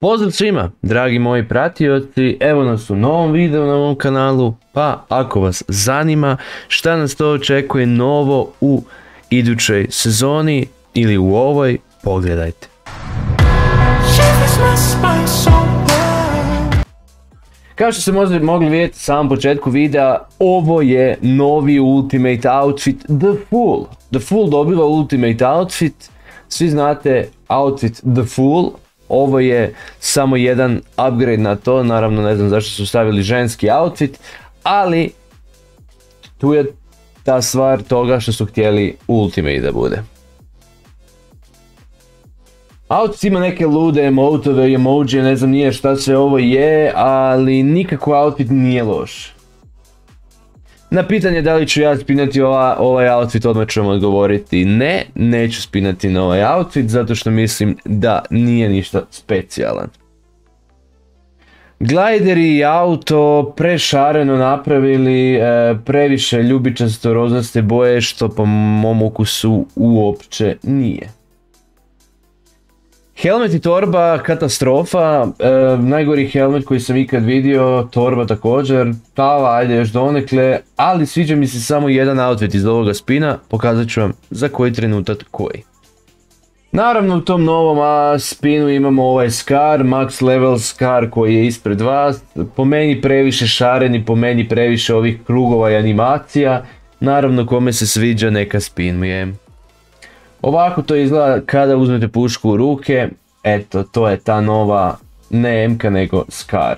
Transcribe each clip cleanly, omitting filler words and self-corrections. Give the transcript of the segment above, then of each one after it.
Pozdrav svima, dragi moji pratioci, evo nas u novom videu na ovom kanalu, pa ako vas zanima šta nas to očekuje novo u idućoj sezoni ili u ovoj, pogledajte. Kao što ste možda mogli vidjeti u samom početku videa, ovo je novi Ultimate Outfit The Fool. The Fool dobiva Ultimate Outfit, svi znate outfit The Fool. Ovo je samo jedan upgrade na to, naravno ne znam zašto su stavili ženski outfit, ali tu je ta stvar toga što su htjeli Ultimate da bude. Outfit ima neke lude emotove i emoji, ne znam nije šta sve ovo je, ali nikako outfit nije loš. Na pitanje da li ću ja spinati ovaj outfit, odmah ću vam odgovoriti ne, neću spinati na ovaj outfit zato što mislim da nije ništa specijalan. Glideri i auto prešareno napravili, previše ljubičasto rozaste boje što po mom ukusu uopće nije. Helmet i torba katastrofa, najgori helmet koji sam ikad vidio, torba također, tava ajde još donekle, ali sviđa mi se samo jedan outfit iz ovoga spina, pokazat ću vam za koji trenutak koji. Naravno u tom novom spinu imamo ovaj Scar, max level Scar koji je ispred vas, po meni previše šaren i po meni previše ovih krugova i animacija, naravno kome se sviđa neka spinuje. Ovako to izgleda kada uzmete pušku u ruke, eto to je ta nova, ne MK nego Scar.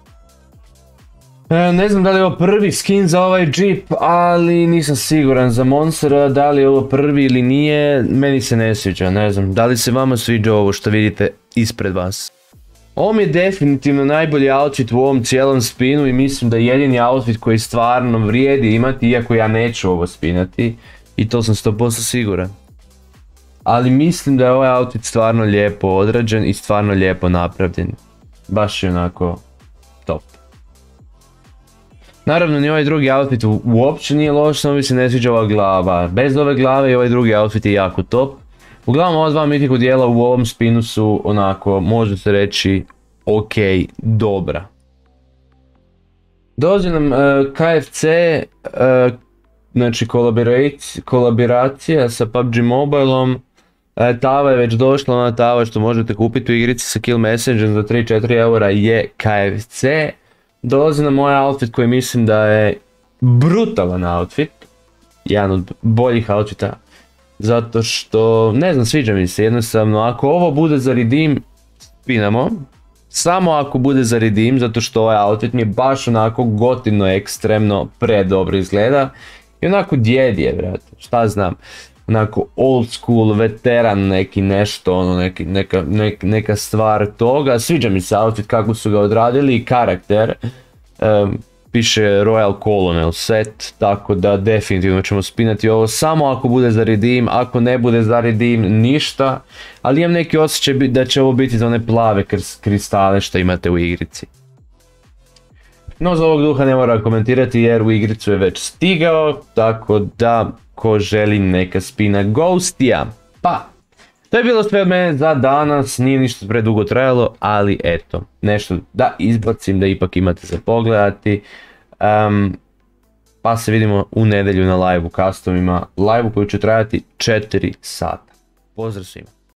Ne znam da li je ovo prvi skin za ovaj Jeep, ali nisam siguran za Monstera, da li je ovo prvi ili nije, meni se ne sviđa, ne znam, da li se vama sviđa ovo što vidite ispred vas. Ovo mi je definitivno najbolji outfit u ovom cijelom spinu i mislim da je jedini outfit koji stvarno vrijedi imati, iako ja neću ovo spinati i to sam 100% siguran. Ali mislim da je ovaj outfit stvarno lijepo odrađen i stvarno lijepo napravljen. Baš je onako top. Naravno ni ovaj drugi outfit uopće nije loš, samo mi se ne sviđa ova glava. Bez ove glave i ovaj drugi outfit je jako top. Uglavnom ova dva Mythical dijela u ovom spinu su onako, može se reći, ok, dobra. Dođe nam KFC, znači kolaboracija sa PUBG Mobileom. Tava je već došla, ona tava što možete kupiti u igrici sa Kill Messenger za 3-4 eura je KFC. Dolazi na moj outfit koji mislim da je brutalan outfit. Jedan od boljih outfita. Zato što, ne znam, sviđa mi se jednostavno. Ako ovo bude za redeem, spinamo. Samo ako bude za redeem, zato što ovaj outfit mi je baš onako gotivno, ekstremno, predobro izgleda. I onako djed je, brate, šta znam. Onako old school, veteran neki nešto, ono neka stvar toga. Sviđa mi se outfit kako su ga odradili i karakter. Piše Royal Colonel set, tako da definitivno ćemo spinati ovo samo ako bude za redeem, ako ne bude za redeem ništa. Ali imam neki osjećaj da će ovo biti za one plave kristale što imate u igrici. No za ovog duha ne moram komentirati jer u igricu je već stigao, tako da ko želi neka spina Ghostija. Pa, to je bilo sve od mene za danas, nije ništa predugo trajalo, ali eto, nešto da izbacim da ipak imate za pogledati. Pa se vidimo u nedjelju na live-u customima, live-u koji će trajati 4 sata. Pozdrav svima.